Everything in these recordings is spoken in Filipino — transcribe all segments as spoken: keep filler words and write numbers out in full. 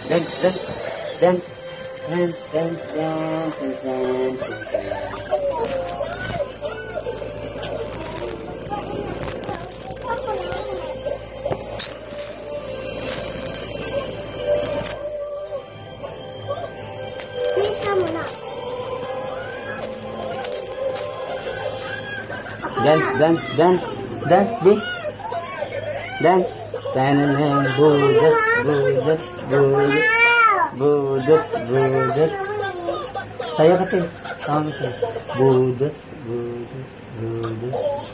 Dance, dance, dance, dance, dance, dance, and dance, and dance. Dance, dance, dance, dance, B. Dance. Tanan, budat, budat, budat, budat, budat. Saya kata, kamu sih. Budat, budat, budat.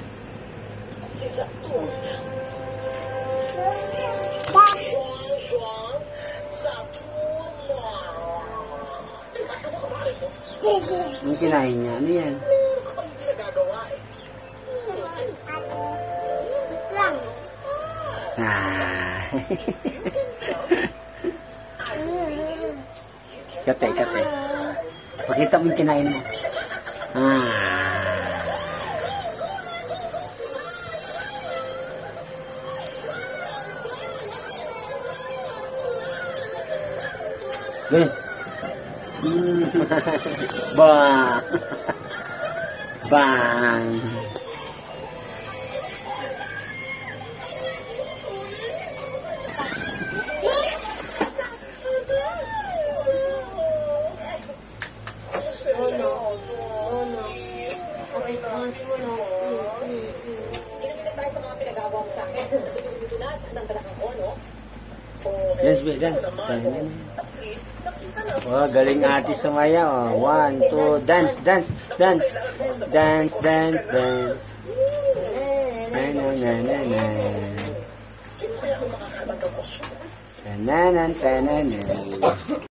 Mungkin lainnya, ano yan? Ah. Kate, kate. Pakita mo yung kinain mo. Ah. Ganyan. Bang. Bang. Dance, dance. Wah, galing ate sumaya. Oh. One, two, dance, dance, dance, dance, dance, dance. Na na na na na. Na na na na na.